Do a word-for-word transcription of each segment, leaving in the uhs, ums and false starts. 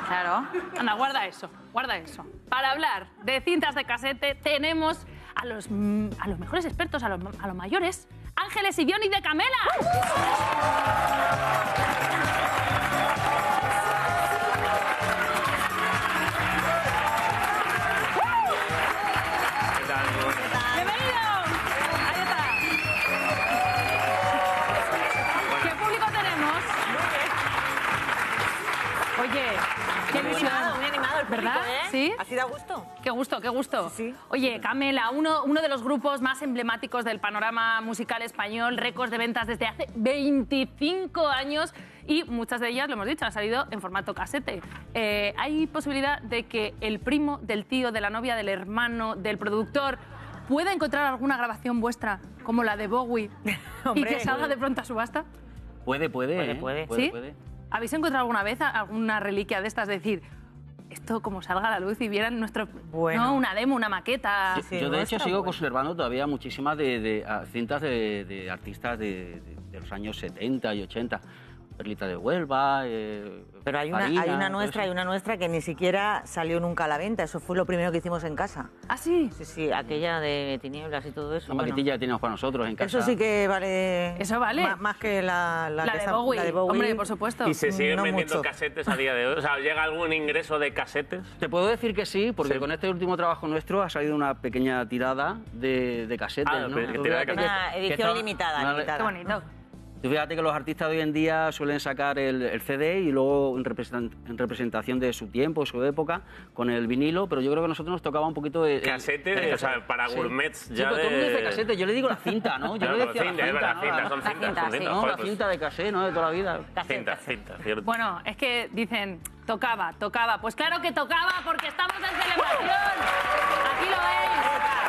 Claro. Anda, guarda eso, guarda eso. Para hablar de cintas de casete tenemos a los, a los mejores expertos, a los, a los mayores, Ángeles y Johnny de Camela. Oye, qué muy animado, muy animado el público, ¿verdad? ¿eh? ¿Sí? ¿Así da gusto? Qué gusto, qué gusto. Sí, sí. Oye, Camela, uno, uno de los grupos más emblemáticos del panorama musical español, récords de ventas desde hace veinticinco años y muchas de ellas, lo hemos dicho, han salido en formato casete. Eh, ¿Hay posibilidad de que el primo del tío, de la novia, del hermano, del productor pueda encontrar alguna grabación vuestra, como la de Bowie, y que salga de pronto a subasta? Puede, puede, Puede, ¿eh? puede. puede, ¿Sí? puede. ¿Habéis encontrado alguna vez alguna reliquia de estas? De decir, esto como salga a la luz y vieran nuestro... Bueno. ¿no? Una demo, una maqueta... Yo, Sí, yo, de hecho, nuestra, sigo bueno. conservando todavía muchísimas de, de, a, cintas de, de artistas de, de, de los años setenta y ochenta. Perlita de Huelva, eh, Pero hay una, Farina, hay una todo nuestra, eso. hay una nuestra que ni siquiera salió nunca a la venta. Eso fue lo primero que hicimos en casa. ¿Ah, sí? Sí, sí, aquella de tinieblas y todo eso. Una bueno. maquetilla que tenemos para nosotros en casa. Eso sí que vale... Eso vale. Más, más que la, la, La que de esa- Bowie. la de Bowie. Hombre, por supuesto. ¿Y se siguen No vendiendo mucho. casetes a día de hoy? O sea, ¿llega algún ingreso de casetes? Te puedo decir que sí, porque Sí. con este último trabajo nuestro ha salido una pequeña tirada de, de casetes, Ah, ¿no? pero Tú tirada de fíjate Una que- que edición está- limitada, una- limitada. Qué bonito. Tú fíjate que los artistas de hoy en día suelen sacar el, el C D y luego en, representan- en representación de su tiempo, su época, con el vinilo, pero yo creo que a nosotros nos tocaba un poquito de... Casete, el- de- o sea, para gourmets Sí, ya pero todo el mundo de- dice casete, yo le digo la cinta, ¿no? Yo Claro, le pero decía cinta, la es cinta, verdad, ¿no? cinta, La- son La cintas, cinta, son sí. cintas. No, joder, la pues- cinta de casé, ¿no? De toda la vida. Cinta, cinta, cierto. Bueno, es que dicen, tocaba, tocaba. Pues claro que tocaba, porque estamos en celebración. Aquí lo veis.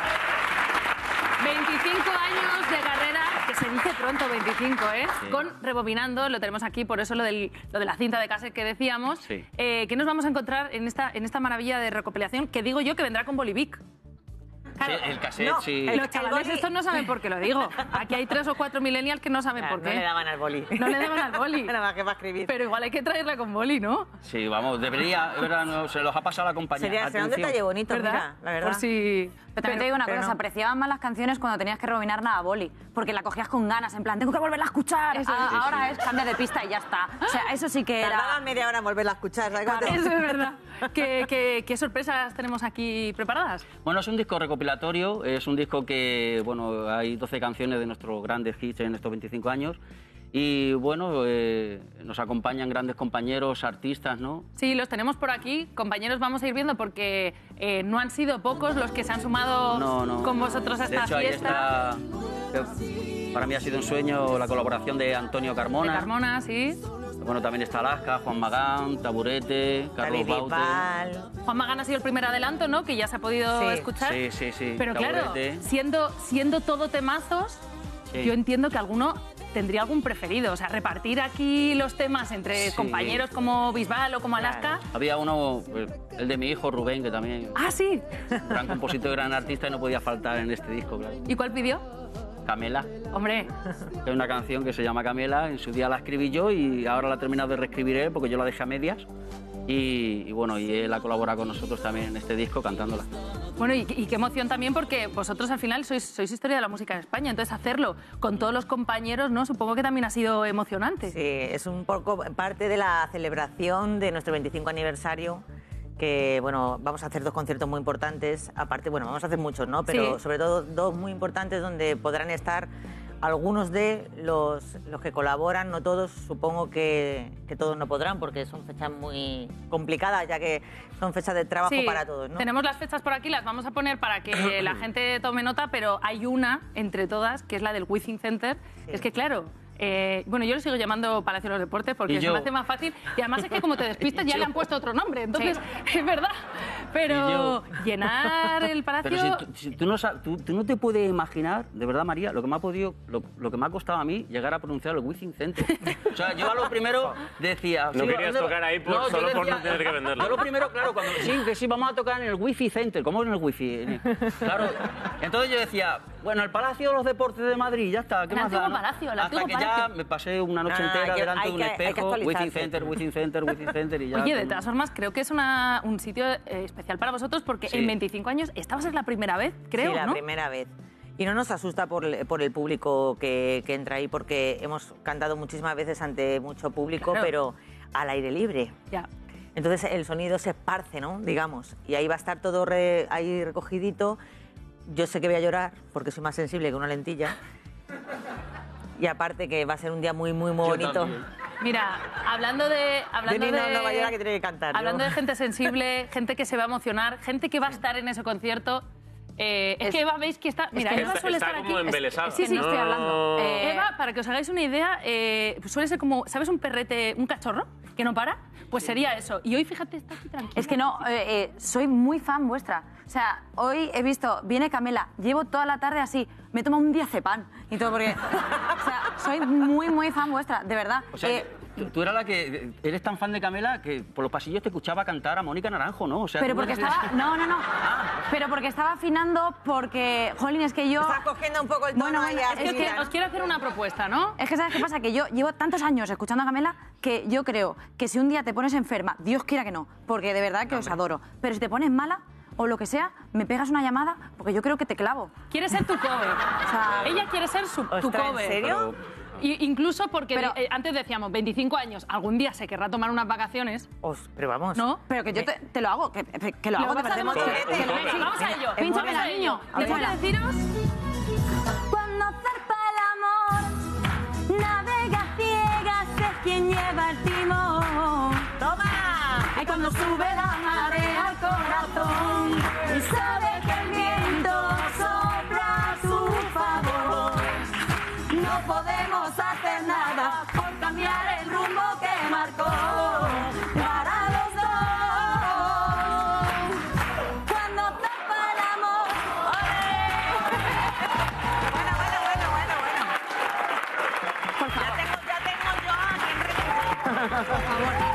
veinticinco años de carrera, que se dice pronto veinticinco, ¿eh? Sí. Con Rebobinando, lo tenemos aquí, por eso lo, del, lo de la cinta de cassette que decíamos. Sí. Eh, ¿Qué nos vamos a encontrar en esta, en esta maravilla de recopilación que digo yo que vendrá con Bolivic? Claro, Sí, el cassette, No, sí. el- los chavales boli- estos no saben por qué lo digo. Aquí hay tres o cuatro millennials que no saben Claro, por no qué. le daban al boli. No le daban al boli. Nada más que para escribir. Pero igual hay que traerla con boli, ¿no? Sí, vamos, debería, es verdad, no, se los ha pasado la compañía. Sería, sería un Atención. detalle bonito, ¿Verdad? mira, la verdad. Por si... Pero también te digo una pero cosa, no. se apreciaban más las canciones cuando tenías que rebobinarla a boli, porque la cogías con ganas, en plan, tengo que volverla a escuchar. Eso Ah, es. Sí, ahora sí. es cambia de pista y ya está. O sea, eso sí que era... Tardaba media hora en volverla a escuchar, ¿sabes? Cuando- Eso es verdad. ¿Qué, qué, qué sorpresas tenemos aquí preparadas? Bueno, es un disco recopilatorio, es un disco que, bueno, hay doce canciones de nuestros grandes hits en estos veinticinco años y, bueno, eh, nos acompañan grandes compañeros, artistas, ¿no? Sí, los tenemos por aquí. Compañeros, vamos a ir viendo porque eh, no han sido pocos los que se han sumado No, no. con vosotros a De esta hecho, ahí fiesta. está, que para mí ha sido un sueño la colaboración de Antonio De Carmona. Carmona, sí. Bueno, también está Alaska, Juan Magán, Taburete, Carlos David Baute. Bisbal. Juan Magán ha sido el primer adelanto, ¿no? Que ya se ha podido Sí. escuchar. Sí, sí, sí. Pero claro, Taburete. siendo, siendo todo temazos, Sí. yo entiendo que alguno tendría algún preferido. O sea, repartir aquí los temas entre Sí. compañeros como Bisbal o como Alaska. Había uno, pues, el de mi hijo Rubén, que también Ah, sí. gran compositor y gran artista y no podía faltar en este disco, claro. ¿Y cuál pidió? Camela, Hombre, que es una canción que se llama Camela, en su día la escribí yo y ahora la ha terminado de reescribir él porque yo la dejé a medias. Y, y bueno, y él ha colaborado con nosotros también en este disco cantándola. bueno, y, y qué emoción también porque vosotros al final sois, sois historia de la música en España, entonces hacerlo con todos los compañeros, ¿no? Supongo que también ha sido emocionante. Sí, es un poco parte de la celebración de nuestro veinticinco aniversario, que, bueno, vamos a hacer dos conciertos muy importantes, aparte, bueno, vamos a hacer muchos, ¿no? Pero Sí. sobre todo dos muy importantes donde podrán estar algunos de los, los que colaboran, no todos, supongo que, que todos no podrán, porque son fechas muy complicadas, ya que son fechas de trabajo Sí, para todos, ¿no? tenemos las fechas por aquí, las vamos a poner para que la gente tome nota, pero hay una entre todas, que es la del Wizzing Center. Sí. Es que, claro, eh, bueno, yo le sigo llamando Palacio de los Deportes porque Y se yo. me hace más fácil. Y además es que como te despistas ya le han puesto otro nombre, entonces es verdad. Pero Y yo- llenar el palacio... Pero si, tú, si tú no, sa- tú, tú no te puedes imaginar, de verdad, María, lo que me ha podido, lo, lo que me ha costado a mí llegar a pronunciar el Wizzing Center. O sea, yo a lo primero decía... No sí, querías ¿dónde va? tocar ahí por- yo solo por no decía- tener que venderlo. Yo lo primero, claro, cuando sí, que sí, vamos a tocar en el Wi-Fi Center, ¿cómo en el Wi-Fi? Claro, entonces yo decía, bueno, el Palacio de los Deportes de Madrid, ya está, ¿qué El más da, antiguo no? palacio, el Hasta antiguo que ya palacio. me pasé una noche No, no, entera hay que- delante hay de un que- hay que espejo, Wizzing actualizarse. Center, Wizzing Center, Wizzing Center y ya... Oye, de todo- todas formas, creo que es una, un sitio eh, especial para vosotros porque Sí. en veinticinco años, esta va a ser la primera vez, creo, sí, la ¿no? primera vez. Y no nos asusta por, el- por el público que, que entra ahí, porque hemos cantado muchísimas veces ante mucho público, Claro. pero al aire libre. Ya. Entonces el sonido se esparce, ¿no? Digamos. Y ahí va a estar todo re- ahí recogidito. Yo sé que voy a llorar, porque soy más sensible que una lentilla. Y aparte que va a ser un día muy, muy, muy Yo bonito. también. Mira, hablando de... Hablando Denis no, de no va a llorar, que tiene que cantar, Hablando ¿no? de gente sensible, gente que se va a emocionar, gente que va a estar en ese concierto... eh, es, Es- que Eva, veis que está... Mira, que Eva está- suele está estar como aquí... embelesada. Sí, sí, No. estoy hablando. Eh, Eva, para que os hagáis una idea, eh, suele ser como, ¿sabes un perrete, un cachorro que no para? Pues sería eso. Y hoy, fíjate, está aquí tranquila. Es que no, eh, eh, soy muy fan vuestra. O sea, hoy he visto, viene Camela, llevo toda la tarde así, me tomo un diazepam y todo porque... O sea, soy muy, muy fan vuestra, de verdad. O sea, Eh, que tú- tú eras la que eres tan fan de Camela que por los pasillos te escuchaba cantar a Mónica Naranjo, ¿no? O sea, pero tú porque eres- estaba... No, no, no. Pero porque estaba afinando porque... Jolín, es que yo... Está cogiendo un poco el tono Bueno, ahí bueno, a Es que os, Silvia, que- ¿no? os quiero hacer una propuesta, ¿no? Es que ¿sabes qué pasa? Que yo llevo tantos años escuchando a Camela que yo creo que si un día te pones enferma, Dios quiera que no, porque de verdad que os adoro, pero si te pones mala o lo que sea, me pegas una llamada porque yo creo que te clavo. Quiere ser tu cover. O sea, Ella quiere ser su, tu Ostras, cover. ¿en serio? Pero- Y incluso porque Pero- eh, antes decíamos veinticinco años, algún día se querrá tomar unas vacaciones, Os- pero vamos. ¿no? pero que yo te, te lo hago, que, que lo hago de vas a verdad. demostrar. que- que lo- Venga, sí. vamos a ello. Venga, Pínchame muévela, a ello. niño. Tengo que Muévela. deciros... Cuando zarpa el amor, navega ciegas es quien lleva el timón. ¡Toma! Ay, cuando sube la marea al corazón y sabe que el viento sopla a su favor. No podemos hacer nada por cambiar el rumbo que marcó para los dos. Cuando zarpa el amor, Bueno, bueno, bueno, bueno, bueno. Ya tengo, ya tengo yo a quien recomendar. por favor.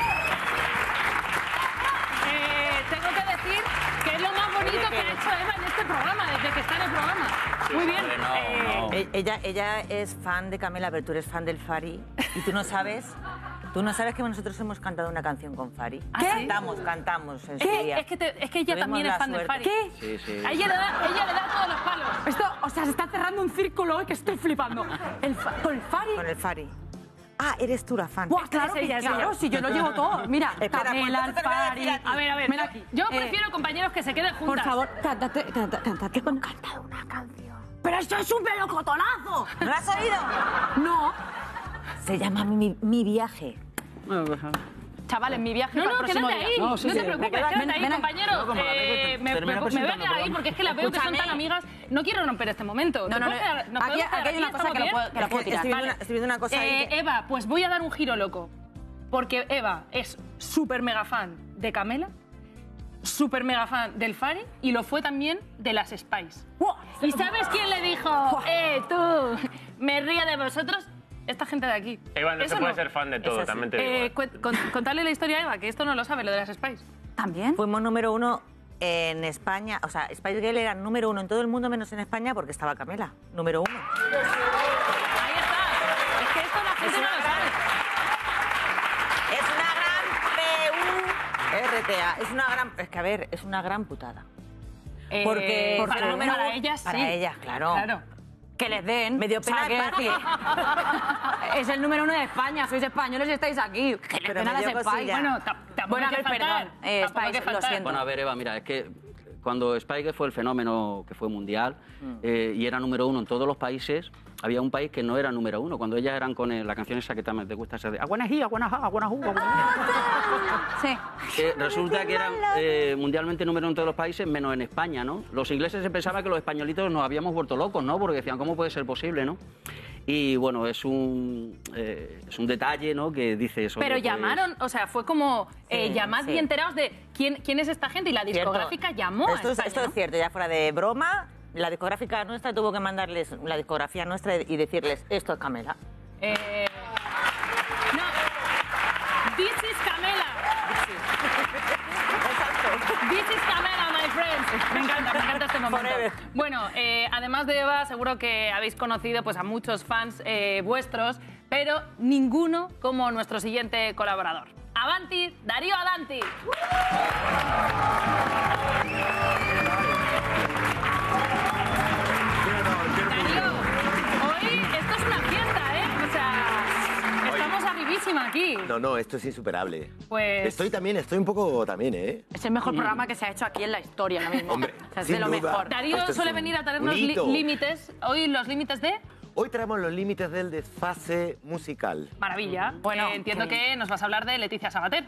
Eh, tengo que decir que es lo más bonito que ha hecho Eva en este programa, desde que está en el programa. Muy bien. Hombre, no, Eh, no. E- Ella, ella es fan de Camela, pero tú eres fan del Fari. Y tú no sabes, tú no sabes que nosotros hemos cantado una canción con Fari. ¿Ah, sí? Cantamos, cantamos en su Es que, día. es, que te- es que ella Tuvimos también la es fan del suerte. Fari. ¿Qué? Sí, sí. A ella le da, ella le da todos los palos. Esto, o sea, se está cerrando un círculo que estoy flipando. El fa- ¿Con el Fari? Con el Fari. Ah, eres tú la fan. Buah, claro, es ella, que- es claro, ella. si yo lo llevo todo. Mira, Espera, Camela, pues el entonces te lo voy a Fari. decir a ti. A ver, a ver. Ven yo- aquí. Yo Eh, prefiero, compañeros, que se queden juntas. Por favor, cántate, cántate, cántate con... Cantado una canción. ¡Pero esto es un melocotonazo! ¿No lo has oído? No. Se llama Mi, Mi Viaje. Chavales, mi viaje No, para no, el próximo quédate ahí. día. No, No, sí, te sí. preocupes, Ven, quédate ven, ahí, ven. compañero. No, como la Eh, vez que me, termina me- me voy a presentando quedar ahí programa. porque es que las veo que son Escúchame. tan amigas. No quiero romper este momento. No, ¿Te no, puedes no. quedar- nos Aquí, podemos quedar aquí hay una aquí? cosa que lo ¿Estamos puedo, que lo Es puedo que tirar. estoy, viendo Vale. una, estoy viendo una cosa ahí. Eh, que- Eva, pues voy a dar un giro loco. Porque Eva es súper mega fan de Camela, súper mega fan del Fari y lo fue también de las Spice. Buah. ¿Y sabes quién le dijo? ¡Eh, tú! Me río de vosotros. Esta gente de aquí. Eva, no Eso se puede ser fan de todo, Eso sí. también te digo. Eh, eh. cu- con- contarle la historia a Eva, que esto no lo sabe, lo de las Spice. ¿También? Fuimos número uno en España. O sea, Spice Girl era número uno en todo el mundo menos en España porque estaba Camela. Número uno. Ahí está. Es que esto la gente no lo sabe. Es una gran P U R T A. Es una gran... Es que, a ver, es una gran putada. Eh, Porque para, ser número para uno- ellas, para sí. ellas, claro. Claro. Que les den. Me dio O sea, pena que el Fari. decir, es el número uno de España, sois españoles y estáis aquí. Que les Pero den a me las dio Spice. cosilla. Bueno, ta- tampoco Bueno, hay a que ver, faltar. perdón. Eh, Tampoco hay Spice, que lo faltar. siento. Bueno, a ver, Eva, mira, es que cuando Spy Girls fue el fenómeno que fue mundial Mm. eh, y era número uno en todos los países, había un país que no era número uno. Cuando ellas eran con eh, la canción esa que también te gusta, esa de Aguanají, Aguanajá, Aguanajú, Sí. Eh, resulta que eran eh, mundialmente número uno en todos los países, menos en España, ¿no? Los ingleses se pensaban que los españolitos nos habíamos vuelto locos, ¿no? Porque decían, ¿cómo puede ser posible, no? Y bueno, es un, eh, es un detalle, ¿no? Que dice eso. Pero pues, llamaron, o sea, fue como eh, Sí, llamad sí. y enteraos de quién, quién es esta gente y la discográfica Cierto. llamó a esto, es- España, esto es ¿no? cierto, ya fuera de broma, la discográfica nuestra tuvo que mandarles la discografía nuestra y decirles, esto es Camela. Eh, no, this is Camela. This is Camela, my friends. Me encanta, me encanta este momento. Forever. Bueno, eh, además de Eva, seguro que habéis conocido pues, a muchos fans eh, vuestros, pero ninguno como nuestro siguiente colaborador. Avanti, Darío Adanti. Darío, hoy esto es una fiesta, ¿eh? O sea, estamos arribísima aquí. No, no, esto es insuperable. Pues- Estoy también, estoy un poco también, ¿eh? Es el mejor programa que se ha hecho aquí en la historia ahora mismo. Hombre, O sea, es sin de lo duda. mejor. Darío Esto es suele un- venir a un traernos li- hito. límites. Hoy los límites de Hoy traemos los límites del desfase musical. maravilla. Bueno, Eh, entiendo qué que nos vas a hablar de Leticia Sabater,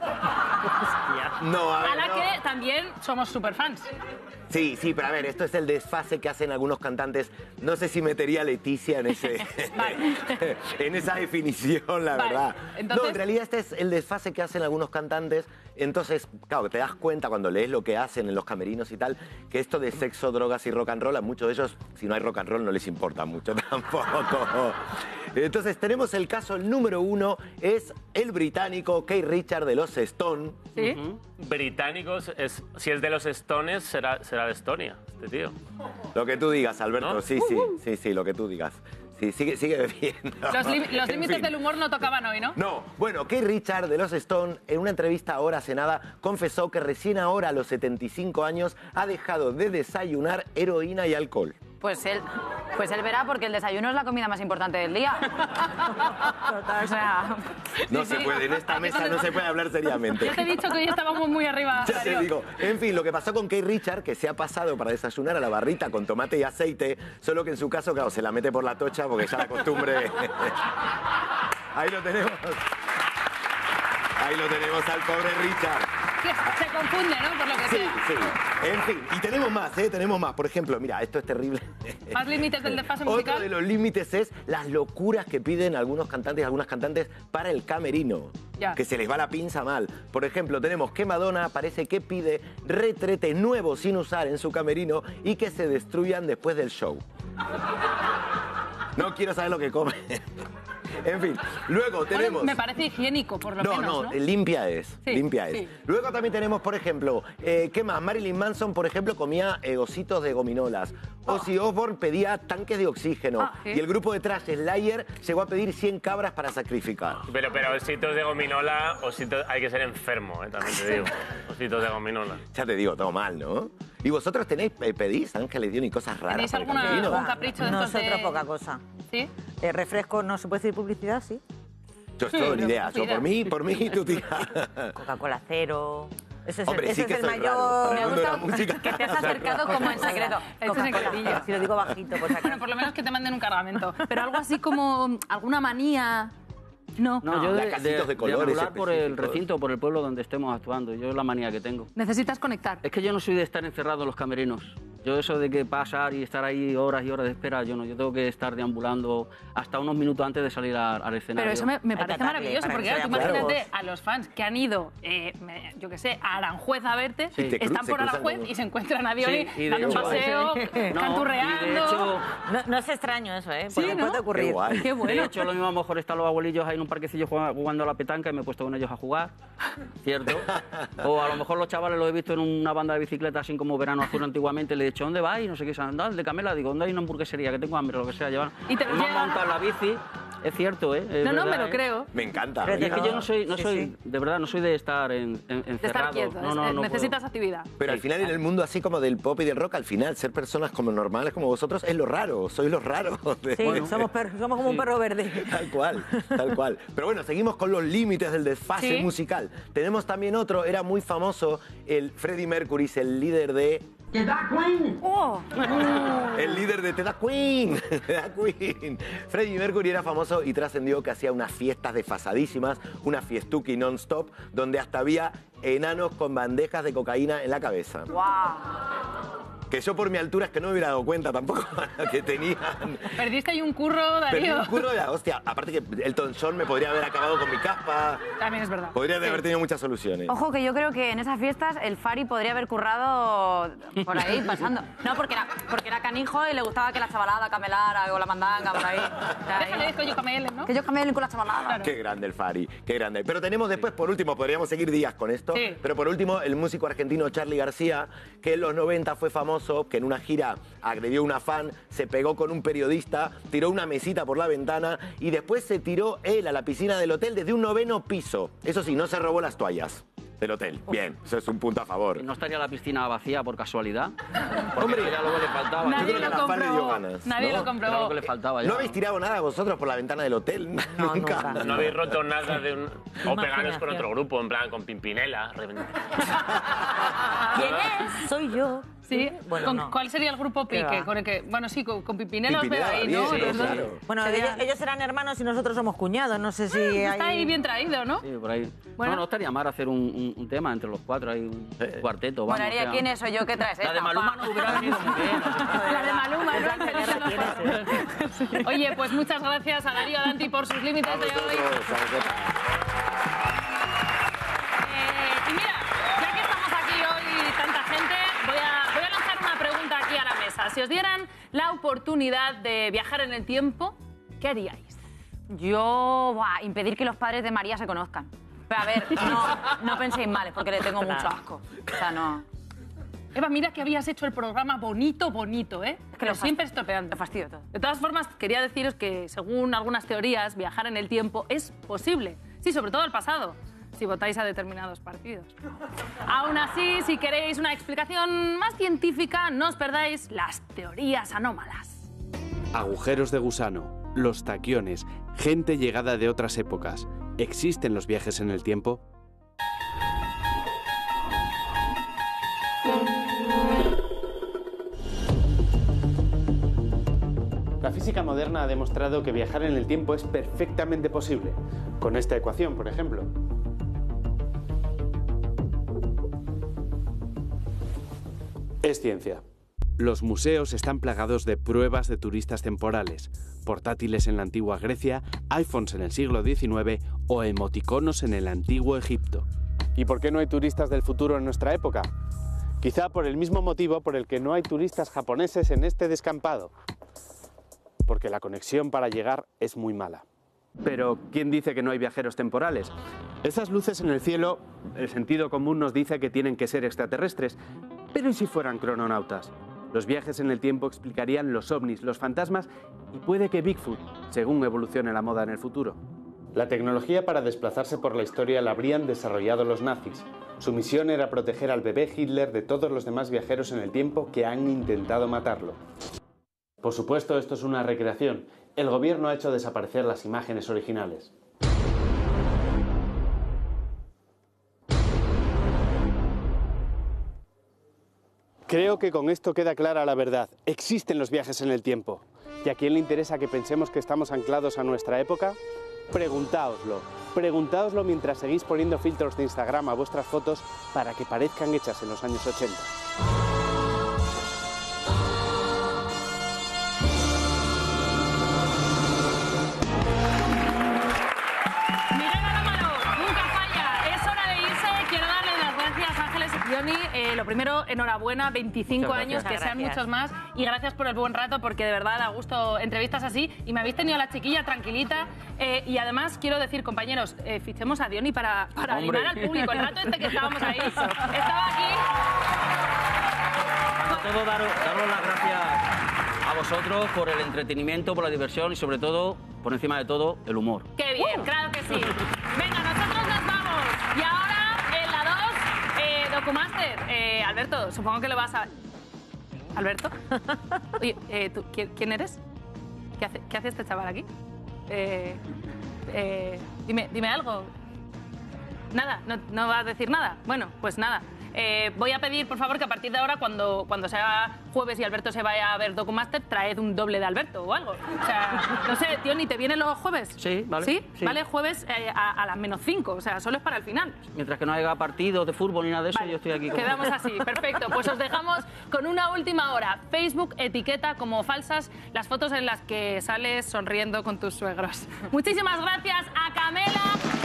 No, a ver, a la no. que también somos superfans. Sí, sí, pero a ver, esto es el desfase que hacen algunos cantantes. No sé si metería a Leticia en ese, Vale. en esa definición, la Vale, verdad. entonces- No, en realidad este es el desfase que hacen algunos cantantes. Entonces, claro, te das cuenta cuando lees lo que hacen en los camerinos y tal, que esto de sexo, drogas y rock and roll, a muchos de ellos, si no hay rock and roll, no les importa mucho tampoco. Entonces, tenemos el caso número uno, es el británico Keith Richards de los Stone. ¿Sí? Británicos, es, si es de los Stones, será, será de Estonia, este tío. Lo que tú digas, Alberto, ¿No? sí, sí, sí, sí, lo que tú digas. Sí, sigue, sigue bebiendo. Los, lim- los En límites fin. del humor no tocaban hoy, ¿no? No, bueno, Keith Richards de los Stone, en una entrevista ahora hace nada, confesó que recién ahora, a los setenta y cinco años, ha dejado de desayunar heroína y alcohol. Pues él, pues él verá porque el desayuno es la comida más importante del día. O sea, No Sí, se sí. puede, en esta mesa no se puede hablar seriamente. Yo te he dicho que hoy estábamos muy arriba, Ya te Darío. digo. En fin, lo que pasó con Keith Richards, que se ha pasado para desayunar a la barrita con tomate y aceite, solo que en su caso, claro, se la mete por la tocha porque ya la costumbre... Ahí lo tenemos. Ahí lo tenemos al pobre Richard. Que se confunde, ¿no? Por lo que Sí, sea. sí. En fin, y tenemos más, ¿eh? Tenemos más. Por ejemplo, mira, esto es terrible. Más límites del desfase Otro musical. de los límites es las locuras que piden algunos cantantes y algunas cantantes para el camerino. Ya. Que se les va la pinza mal. Por ejemplo, tenemos que Madonna parece que pide retretes nuevos sin usar en su camerino y que se destruyan después del show. No quiero saber lo que come. En fin, luego Bueno, tenemos... me parece higiénico, por lo No, menos, no, ¿no? limpia es, Sí, limpia sí. es. Luego también tenemos, por ejemplo, eh, ¿qué más? Marilyn Manson, por ejemplo, comía eh, ositos de gominolas. Ozzy Osbourne pedía tanques de oxígeno. Ah, ¿sí? Y el grupo de trash Slayer llegó a pedir cien cabras para sacrificar. Pero, pero ositos de gominola, ositos, hay que ser enfermo, ¿eh? También te digo. Ositos de gominola. Ya te digo, todo mal, ¿no? ¿Y vosotros tenéis, eh, pedís ángeles Dion y cosas raras ¿Tenéis para el alguna- camerino? algún capricho de estos Nosotros de- poca cosa. ¿Sí? Eh, refresco, no se puede decir publicidad, sí. Yo estoy en Sí, idea. sí, Yo idea. por mí, por mí, tú tira. Coca-Cola cero. Ese es Hombre, el, sí ese que es el soy mayor... raro. Para me el ha mundo de la gustado música. que te has acercado como en secreto. Esto es en Coca-Cola, secretillo. si lo digo bajito, por si acaso. Bueno, por lo menos que te manden un cargamento. Pero algo así como alguna manía. No. No, yo Ya de, casitos de colores deambular por el específicos. recinto, por el pueblo donde estemos actuando. Yo es la manía que tengo. Necesitas conectar. Es que yo no soy de estar encerrado en los camerinos. Yo eso de que pasar y estar ahí horas y horas de espera, yo no. Yo tengo que estar deambulando hasta unos minutos antes de salir a- al escenario. Pero eso me, me Hay que parece atarle maravilloso, para porque que claro, tú se vean imagínate huevos. a los fans que han ido, eh, me- yo qué sé, a Aranjuez a verte, Sí. Te cru- están se por cruzan Aranjuez como- y se encuentran a Diony Sí, y de dando un hecho- paseo, No, y de canturreando. hecho, No, no es extraño eso, ¿eh? Porque Sí, ¿no? puede ocurrir. Qué guay. Qué de bueno. hecho, lo mismo a lo mejor están los abuelillos ahí en un parquecillo jugando, jugando a la petanca y me he puesto con ellos a jugar, ¿cierto? O a lo mejor los chavales los he visto en una banda de bicicleta, así como Verano Azul antiguamente, le he dicho, ¿dónde vais? Y no sé qué, andad, de Camela, digo, ¿dónde hay una hamburguesería? Que tengo hambre, lo que sea, llevar. Y te lo Hemos llevan. montado la bici, es cierto, ¿eh? Es No, no, verdad, me lo ¿eh? creo. Me encanta. Pero me Y es que encanta. yo no soy, no Sí, soy sí. de verdad, no soy de estar en, en- De encerrado. estar quieto. No, es- no, eh, no necesitas puedo. actividad. Pero al final en el mundo así como del pop y del rock, al final ser personas como normales como vosotros es lo raro, sois los raros. Sí, somos, per- somos como un perro verde. Tal cual, tal cual. Pero bueno, seguimos con los límites del desfase Sí. musical. Tenemos también otro, era muy famoso, el Freddie Mercury, el líder de... Oh, El líder de Te da Queen, Te da Queen. Freddie Mercury era famoso y trascendió que hacía unas fiestas desfasadísimas, una fiestuki non-stop, donde hasta había enanos con bandejas de cocaína en la cabeza. wow. Que yo por mi altura es que no me hubiera dado cuenta tampoco que tenían. Perdiste ahí un curro, Darío. Perdí un curro de la hostia. Aparte que Elton John me podría haber acabado con mi capa. También es verdad. Podría haber tenido muchas soluciones. Ojo, que yo creo que en esas fiestas el Fari podría haber currado por ahí, pasando. No, porque era, porque era canijo y le gustaba que la chavalada camelara o la mandanga por ahí. O sea, Déjale ahí- que yo camele, ¿no? Que yo camelen con la chavalada. Qué grande el Fari, qué grande. Pero tenemos después, por último, podríamos seguir días con esto, Sí. pero por último, el músico argentino Charly García, que en los noventa fue famoso, que en una gira agredió a una fan, se pegó con un periodista, tiró una mesita por la ventana y después se tiró él a la piscina del hotel desde un noveno piso. Eso sí, no se robó las toallas del hotel. Bien, eso es un punto a favor. ¿No estaría la piscina vacía por casualidad? Hombre, ya luego le faltaba. Nadie creo que lo la fan le dio comprobó. ganas, Nadie ¿no? lo comprobó. Era lo que le faltaba ya. ¿No habéis tirado nada vosotros por la ventana del hotel? No, nunca. No habéis roto nada de un... O pegaros con Imaginación. otro grupo, en plan con Pimpinela. revent- ¿Quién es? Soy yo. Sí. Bueno, ¿Con no. ¿Cuál sería el grupo ¿Qué Pique? va? Con el que, bueno, sí, con, con Pimpinela os veo Pimpinela, ahí, bien, ¿no? sí, Los dos. claro. Bueno, Sería- ellos, ellos eran hermanos y nosotros somos cuñados. No sé si Está ahí hay... bien traído, ¿no? Sí, por ahí. Bueno. No, no estaría mal hacer un, un- un tema entre los cuatro, hay un cuarteto. Vamos, Moraría, o sea, ¿quién es? Soy yo, ¿qué traes? La de esta? Maluma no hubiera venido muy bien. La de Maluma, En plan, ¿no? ¿quién es? Oye, pues muchas gracias a Darío Danti por sus límites A de hoy. vosotros, a vosotros. Eh, y mira, ya que estamos aquí hoy tanta gente, voy a, voy a lanzar una pregunta aquí a la mesa. Si os dieran la oportunidad de viajar en el tiempo, ¿qué haríais? Yo, buah, impedir que los padres de María se conozcan. Pero a ver, no, no penséis mal, es porque le tengo mucho asco. O sea, no. Eva, mira que habías hecho el programa bonito, bonito, ¿eh? que Pero lo fas- siempre estropeando. Lo fastidio todo. De todas formas, quería deciros que, según algunas teorías, viajar en el tiempo es posible. Sí, sobre todo al pasado, si votáis a determinados partidos. Aún así, si queréis una explicación más científica, no os perdáis las teorías anómalas. Agujeros de gusano, los taquiones, gente llegada de otras épocas. ¿Existen los viajes en el tiempo? La física moderna ha demostrado que viajar en el tiempo es perfectamente posible, con esta ecuación, por ejemplo. Es ciencia. Los museos están plagados de pruebas de turistas temporales, portátiles en la antigua Grecia, iPhones en el siglo diecinueve o emoticonos en el antiguo Egipto. ¿Y por qué no hay turistas del futuro en nuestra época? Quizá por el mismo motivo por el que no hay turistas japoneses en este descampado. Porque la conexión para llegar es muy mala. Pero, ¿quién dice que no hay viajeros temporales? Esas luces en el cielo, el sentido común nos dice que tienen que ser extraterrestres. Pero ¿y si fueran crononautas? Los viajes en el tiempo explicarían los ovnis, los fantasmas y puede que Bigfoot, según evolucione la moda en el futuro. La tecnología para desplazarse por la historia la habrían desarrollado los nazis. Su misión era proteger al bebé Hitler de todos los demás viajeros en el tiempo que han intentado matarlo. Por supuesto, esto es una recreación. El gobierno ha hecho desaparecer las imágenes originales. Creo que con esto queda clara la verdad. Existen los viajes en el tiempo. ¿Y a quién le interesa que pensemos que estamos anclados a nuestra época? Preguntáoslo. Preguntáoslo mientras seguís poniendo filtros de Instagram a vuestras fotos para que parezcan hechas en los años ochenta. Mirad a la mano, nunca falla. Es hora de irse. Quiero darle las gracias, Ángeles y Johnny. Eh, lo primero, enhorabuena, veinticinco Muchas años, que gracias. sean Gracias. muchos más. Y gracias por el buen rato, porque de verdad da gusto entrevistas así. Y me habéis tenido a la chiquilla tranquilita. Eh, y además, quiero decir, compañeros, eh, fichemos a Diony para, para Hombre. animar al público. El rato este que estábamos ahí, estaba aquí. Sobre todo, daros, daros las gracias a vosotros por el entretenimiento, por la diversión y sobre todo, por encima de todo, el humor. ¡Qué bien! ¡Claro que sí! Venga, nosotros nos vamos. Y ahora, en la dos, eh, Documaster. Eh, Alberto, supongo que lo vas a... ¿Alberto? Oye, eh, ¿tú, ¿quién, quién eres? ¿Qué hace, ¿Qué hace este chaval aquí? Eh, eh, dime, dime algo. Nada, no, no vas a decir nada. Bueno, pues nada. Eh, voy a pedir, por favor, que a partir de ahora, cuando, cuando sea jueves y Alberto se vaya a ver Documaster, traed un doble de Alberto o algo. O sea, no sé, tío, ¿ni te vienen los jueves? Sí, vale. ¿Sí? Sí. Vale, jueves eh, a, a las menos cinco, o sea, solo es para el final. Mientras que no haya partidos de fútbol ni nada de eso, Vale, yo estoy aquí. Con... Quedamos así, perfecto. Pues os dejamos con una última hora. Facebook etiqueta como falsas las fotos en las que sales sonriendo con tus suegros. Muchísimas gracias a Camela.